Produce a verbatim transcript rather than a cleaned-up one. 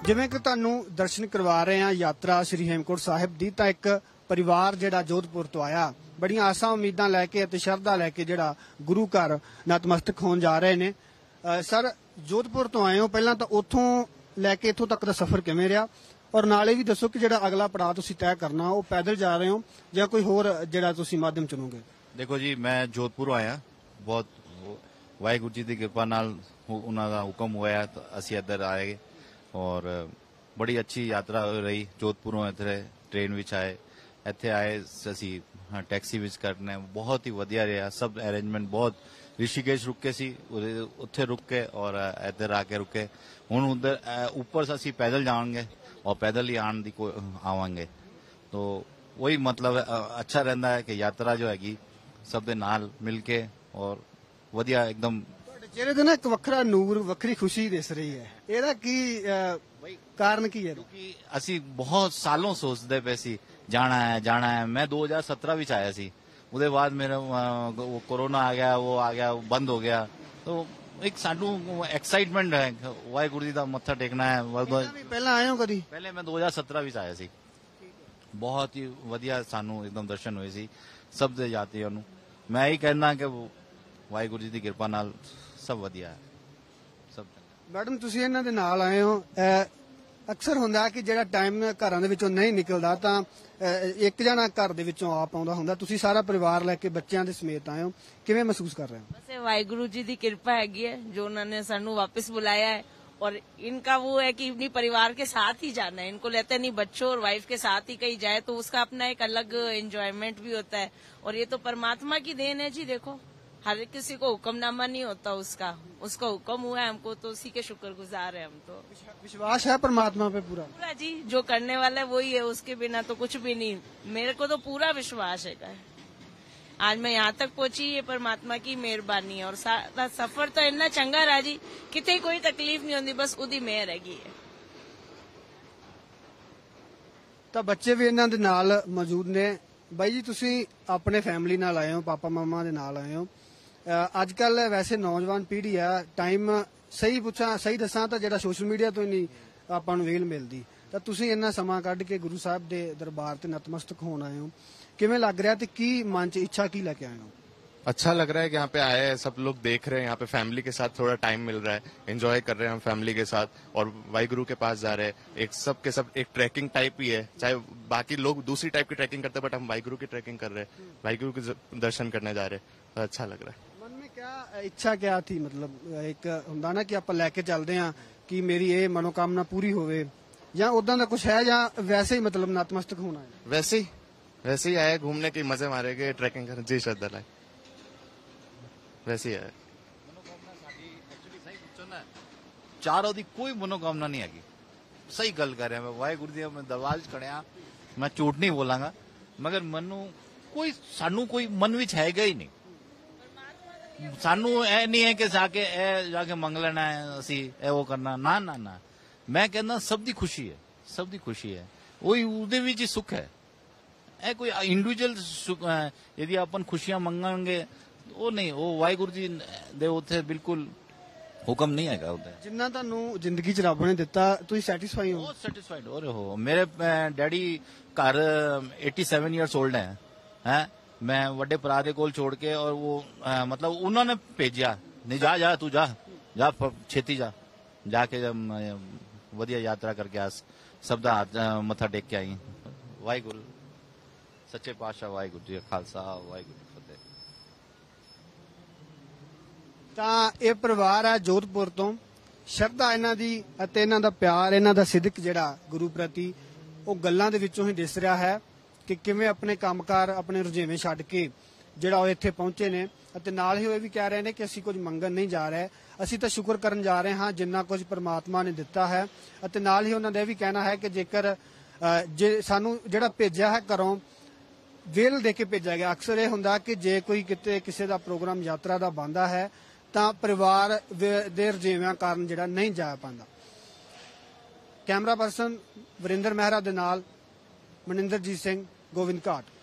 ਜਿਵੇਂ ਕਿ ਤੁਹਾਨੂੰ ਦਰਸ਼ਨ ਕਰਵਾ ਰਹੇ ਹਾਂ ਯਾਤਰਾ ਸ੍ਰੀ ਹੇਮਕੁੰਟ ਸਾਹਿਬ ਦੀ, ਤਾਂ ਇੱਕ ਪਰਿਵਾਰ ਜਿਹੜਾ ਜੋਧਪੁਰ ਤੋਂ ਆਇਆ ਬੜੀਆਂ ਆਸਾਂ ਉਮੀਦਾਂ ਲੈ ਕੇ ਅਤੇ ਸ਼ਰਧਾ ਲੈ ਕੇ ਜਿਹੜਾ ਗੁਰੂ ਘਰ ਨਤਮਸਤਕ ਹੋਣ ਜਾ ਰਹੇ ਨੇ। ਸਰ, ਜੋਧਪੁਰ ਤੋਂ ਆਏ ਹੋ, ਪਹਿਲਾਂ ਤਾਂ ਉੱਥੋਂ ਲੈ ਕੇ ਇੱਥੋਂ ਤੱਕ ਦਾ ਸਫ਼ਰ ਕਿਵੇਂ ਰਿਹਾ, ਔਰ ਨਾਲੇ ਵੀ ਦੱਸੋ ਕਿ ਜਿਹੜਾ ਅਗਲਾ ਪੜਾਅ ਤੁਸੀਂ ਤੈਅ ਕਰਨਾ ਉਹ ਪੈਦਲ ਜਾ ਰਹੇ ਹੋ ਜਾਂ ਕੋਈ ਹੋਰ ਜਿਹੜਾ ਤੁਸੀਂ ਮਾਧਿਅਮ ਚੁਣੋਗੇ? देखो जी, मैं जोधपुर आया, बहुत वाहिगुरू जी की कृपा नाल उन्होंने हुक्म होया तो असी इधर आए और बड़ी अच्छी यात्रा रही। जोधपुरों इतने ट्रेन विच आए, इत्थे आए असी टैक्सी विच करने, बहुत ही वधिया रहा सब अरेंजमेंट। बहुत ऋषिकेश रुके सी, उत्थे रुक के और इधर आके रुके। हुण उधर ऊपर से असी पैदल जाएंगे और पैदल ही आने दी आवांगे, तो वही मतलब अच्छा रहता है कि यात्रा जो हैगी सब दे नाल मिल के और वधिया एकदम। चेहरे ते ना एक वखरा नूर, वखरी खुशी दिस रही है, ਇਹਦਾ ਕੀ ਕਾਰਨ ਕੀ ਹੈ? क्योंकि ਅਸੀਂ बहुत सालों सोचते पे सी जाना है जाना है। मैं दो हज़ार सत्रह विच आया सी, ਉਹਦੇ ਬਾਅਦ मेरा वो कोरोना आ गया, वो आ गया, वो बंद हो गया। तो एक सानू एक्साइटमेंट है, वाहिगुरू जी दा मत्था टेकना है। ਪਹਿਲਾਂ ਆਏ ਹੋ ਕਦੀ? पहले मैं दो हज़ार सत्रह विच आया सी, बहुत ही वधिया सानू एकदम दर्शन हुए सी सब दे यात्रियों नू। मैं यही कहना कि वाहिगुरू जी की कृपा नाल सब वधिया है सब। मैडम, ਤੁਸੀਂ ਇਹਨਾਂ ਦੇ ਨਾਲ ਆਏ ਹੋ, ਅਕਸਰ ਹੁੰਦਾ ਕਿ ਜਿਹੜਾ ਟਾਈਮ ਘਰਾਂ ਦੇ ਵਿੱਚੋਂ ਨਹੀਂ ਨਿਕਲਦਾ ਤਾਂ ਇੱਕ ਜਣਾ ਘਰ ਦੇ ਵਿੱਚੋਂ ਆਪ ਆਉਂਦਾ ਹੁੰਦਾ, ਤੁਸੀਂ ਸਾਰਾ ਪਰਿਵਾਰ ਲੈ ਕੇ ਬੱਚਿਆਂ ਦੇ ਸਮੇਤ ਆਏ ਹੋ, ਕਿਵੇਂ ਮਹਿਸੂਸ ਕਰ ਰਹੇ ਹੋ? बस वाहिगुरु जी की कृपा हैगी है जो उन्होंने सानू वापस बुलाया है, और इनका वो है कि अपनी परिवार के साथ ही जाना है, इनको लेते नहीं बच्चों और वाइफ के साथ ही कहीं जाए तो उसका अपना एक अलग एंजॉयमेंट भी होता है। और ये तो परमात्मा की देन है जी। देखो, हर किसी को हुक्मनामा नहीं होता उसका, उसका हुक्म हुआ है हमको, तो उसी के शुक्रगुजार है हम। तो विश्वास है परमात्मा पे पूरा? पूरा जी, जो करने वाला है वही है, उसके बिना तो कुछ भी नहीं। मेरे को तो पूरा विश्वास है। आज मैं यहाँ तक पहुंची, ये परमात्मा की मेहरबानी है। और सारा सफर तो इतना चंगा रहा जी, कितने कोई तकलीफ नहीं होती, बस उदी मेहर हैगी है। ਤਾਂ ਬੱਚੇ ਵੀ ਇਹਨਾਂ ਦੇ ਨਾਲ ਮੌਜੂਦ ਨੇ। ਬਾਈ ਜੀ, ਤੁਸੀਂ ਆਪਣੇ ਫੈਮਿਲੀ ਨਾਲ ਆਏ ਹੋ, ਪਾਪਾ ਮਾਮਾ ਦੇ ਨਾਲ ਆਏ ਹੋ। ਅੱਜ ਕੱਲ ਵੈਸੇ ਨੌਜਵਾਨ ਪੀੜ੍ਹੀ ਆ, ਟਾਈਮ ਸਹੀ ਪੁੱਛਾਂ ਸਹੀ ਦੱਸਾਂ ਤਾਂ ਜਿਹੜਾ ਸੋਸ਼ਲ ਮੀਡੀਆ ਤੋਂ ਹੀ ਨਹੀਂ ਆਪਾਂ ਨੂੰ ਵੇਲ ਮਿਲਦੀ, ਤਾਂ ਤੁਸੀਂ ਇੰਨਾ ਸਮਾਂ ਕੱਢ ਕੇ ਗੁਰੂ ਸਾਹਿਬ ਦੇ ਦਰਬਾਰ ਤੇ ਨਤਮਸਤਕ ਹੋਣ ਆਏ ਹੋ, ਕਿਵੇਂ ਲੱਗ ਰਿਹਾ ਤੇ ਕੀ ਮਨ 'ਚ ਇੱਛਾ ਕੀ ਲੈ ਕੇ ਆਏ ਹੋ? अच्छा लग रहा है कि यहाँ पे आए हैं, सब लोग देख रहे हैं, यहाँ पे फैमिली के साथ थोड़ा टाइम मिल रहा है, एंजॉय कर रहे हैं हम फैमिली के साथ, और वाहिगुरू के पास जा रहे हैं। एक सब के सब एक ट्रैकिंग टाइप ही है, चाहे बाकी लोग दूसरी टाइप की ट्रैकिंग करते हैं, बट हम वाहिगुरू की ट्रैकिंग कर रहे हैं, वाहिगुरू के दर्शन करने जा रहे हैं, तो अच्छा लग रहा है। मन में क्या ਇੱਛਾ क्या थी? मतलब ਇੱਕ ਹੁੰਦਾ ਨਾ ਕਿ ਆਪਾਂ ਲੈ ਕੇ ਚੱਲਦੇ ਆ ਕਿ ਮੇਰੀ ਇਹ ਮਨੋਕਾਮਨਾ ਪੂਰੀ ਹੋਵੇ, ਜਾਂ ਉਦਾਂ ਦਾ ਕੁਝ ਹੈ, ਜਾਂ ਵੈਸੇ ਹੀ मतलब ਨਤਮਸਤਕ ਹੋਣਾ है? वैसे ही वैसे ही आए घूमने के मजे मारेंगे, ट्रैकिंग करने। जी श्रद्धा लाए वैसे ही है। चारों दी कोई मनोकामना नहीं हैगी, सही गल कर रहे हैं। मैं वाहिगुरू जी मैं दरबार च खड़िया, मैं झूठ नहीं बोलांगा, मगर मनु कोई सानू कोई मन विच हैगा ही नहीं। सानू ए नहीं है कि जाके ए जाके मंग लेना है, असी ए वो करना ना ना ना। मैं कहना सब दी खुशी है, सब दी खुशी है, वही उहदे विच ही सुख है। ए कोई इंडिविजुअल यदि अपन खुशियां मंगांगे ਉਹ ਨਹੀਂ, ਉਹ ਵਾਹਿਗੁਰੂ ਜੀ ਦੇ ਉੱਥੇ ਬਿਲਕੁਲ ਹੁਕਮ ਨਹੀਂ ਹੈਗਾ ਉਹਦਾ। ਜਿੰਨਾ ਤੁਹਾਨੂੰ ਜ਼ਿੰਦਗੀ ਚ ਰੱਬ ਨੇ ਦਿੱਤਾ ਤੁਸੀਂ ਸੈਟੀਸਫਾਈ ਹੋ? ਬਹੁਤ ਸੈਟੀਸਫਾਈਡ ਹੋ ਰਹੇ ਹੋ। ਮੇਰੇ ਡੈਡੀ ਘਰ सत्तासी ਇਅਰਸ 올ਡ ਹੈ ਹੈ ਮੈਂ ਵੱਡੇ ਭਰਾ ਦੇ ਕੋਲ ਛੋੜ ਕੇ, ਔਰ ਉਹ मतलब ਉਹਨਾਂ ਨੇ ਭੇਜਿਆ, ਨਹੀਂ ਜਾ ਜਾ ਤੂੰ ਜਾ ਜਾ ਛੇਤੀ ਜਾ ਜਾ ਕੇ ਵਧੀਆ ਯਾਤਰਾ ਕਰਕੇ ਆ, ਸਭ ਦਾ ਮੱਥਾ ਟੇਕ ਕੇ ਆਈ। ਵਾਹਿਗੁਰੂ ਸੱਚੇ ਪਾਤਸ਼ਾਹ, ਵਾਹਿਗੁਰੂ ਜੀ ਖਾਲਸਾ, ਵਾਹਿਗੁਰੂ ਫਤਿਹ। ਤਾਂ ਇਹ ਪਰਿਵਾਰ ਹੈ ਜੋਧਪੁਰ ਤੋਂ, ਸ਼ਰਧਾ ਇਹਨਾਂ ਦੀ ਅਤੇ ਇਹਨਾਂ ਦਾ ਪਿਆਰ, ਇਹਨਾਂ ਦਾ ਸਿਦਕ ਜਿਹੜਾ ਗੁਰੂ ਪ੍ਰਤੀ, ਉਹ ਗੱਲਾਂ ਦੇ ਵਿੱਚੋਂ ਹੀ ਦਿਸ ਰਿਹਾ ਹੈ ਕਿ ਕਿਵੇਂ ਆਪਣੇ ਕੰਮਕਾਰ, ਆਪਣੇ ਰੁਝੇਵੇਂ ਛੱਡ ਕੇ ਜਿਹੜਾ ਉਹ ਇੱਥੇ ਪਹੁੰਚੇ ਨੇ। ਅਤੇ ਨਾਲ ਹੀ ਉਹ ਇਹ ਵੀ ਕਹਿ ਰਹੇ ਨੇ ਕਿ ਅਸੀਂ ਕੁਝ ਮੰਗਣ ਨਹੀਂ ਜਾ ਰਹੇ, ਅਸੀਂ ਤਾਂ ਸ਼ੁਕਰ ਕਰਨ ਜਾ ਰਹੇ ਹਾਂ ਜਿੰਨਾ ਕੁਝ ਪਰਮਾਤਮਾ ਨੇ ਦਿੱਤਾ ਹੈ। ਅਤੇ ਨਾਲ ਹੀ ਉਹਨਾਂ ਦਾ ਇਹ ਵੀ ਕਹਿਣਾ ਹੈ ਕਿ ਜੇਕਰ ਜੇ ਸਾਨੂੰ ਜਿਹੜਾ ਭੇਜਿਆ ਹੈ ਘਰੋਂ ਵੇਲ ਦੇ ਕੇ ਭੇਜਿਆ ਗਿਆ, ਅਕਸਰ ਇਹ ਹੁੰਦਾ ਕਿ ਜੇ ਕੋਈ ਕਿਤੇ ਕਿਸੇ ਦਾ ਪ੍ਰੋਗਰਾਮ ਯਾਤਰਾ ਦਾ ਬਣਦਾ ਹੈ ਤਾਂ ਪਰਿਵਾਰ ਦੇ ਰੁਝੇਵਿਆਂ ਕਾਰਨ ਜਿਹੜਾ ਨਹੀਂ ਜਾ ਪਾਉਂਦਾ। ਕੈਮਰਾ ਪਰਸਨ ਵਰਿੰਦਰ ਮਹਿਰਾ ਦੇ ਨਾਲ ਮਨਿੰਦਰਜੀਤ ਸਿੰਘ, ਗੋਬਿੰਦ ਘਾਟ।